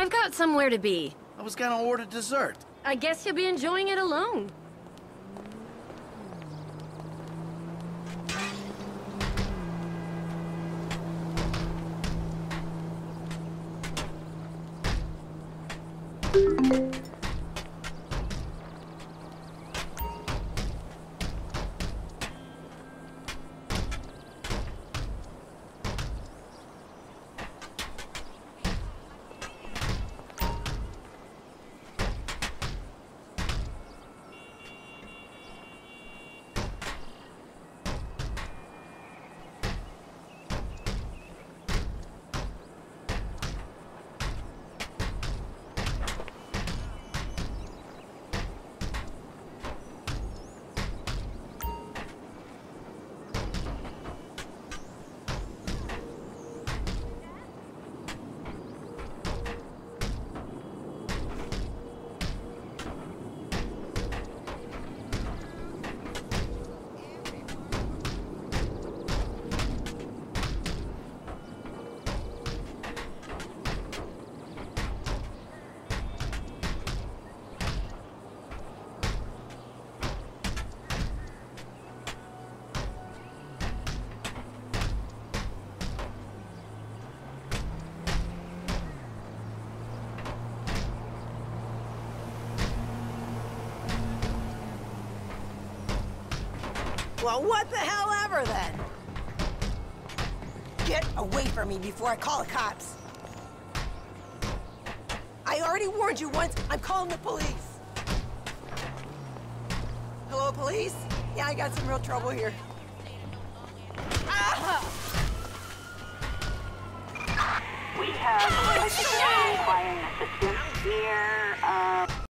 I've got somewhere to be. I was gonna order dessert. I guess you'll be enjoying it alone. Well, what the hell ever, then? Get away from me before I call the cops. I already warned you once. I'm calling the police. Hello, police? Yeah, I got some real trouble here. Ah! We have a requiring assistance.